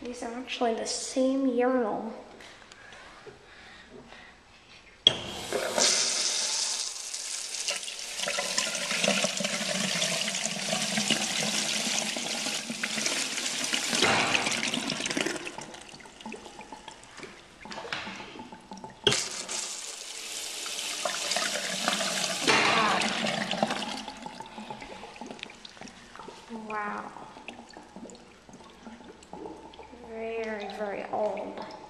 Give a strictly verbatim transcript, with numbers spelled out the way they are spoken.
These are actually the same urinal. Wow. Very, very old.